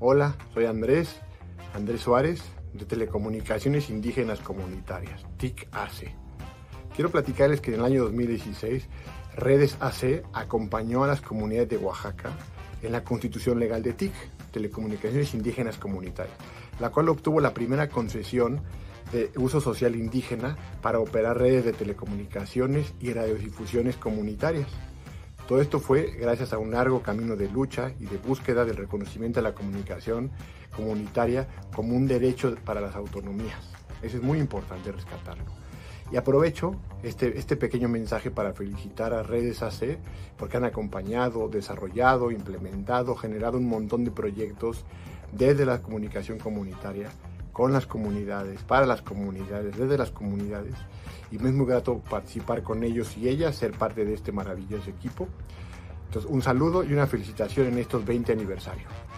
Hola, soy Andrés Suárez, de Telecomunicaciones Indígenas Comunitarias, TIC-AC. Quiero platicarles que en el año 2016, Redes AC acompañó a las comunidades de Oaxaca en la constitución legal de TIC, Telecomunicaciones Indígenas Comunitarias, la cual obtuvo la primera concesión de uso social indígena para operar redes de telecomunicaciones y radiodifusiones comunitarias. Todo esto fue gracias a un largo camino de lucha y de búsqueda del reconocimiento de la comunicación comunitaria como un derecho para las autonomías. Eso es muy importante rescatarlo. Y aprovecho este pequeño mensaje para felicitar a Redes AC porque han acompañado, desarrollado, implementado, generado un montón de proyectos desde la comunicación comunitaria, con las comunidades, para las comunidades, desde las comunidades, y me es muy grato participar con ellos y ellas, ser parte de este maravilloso equipo. Entonces, un saludo y una felicitación en estos 20 aniversarios.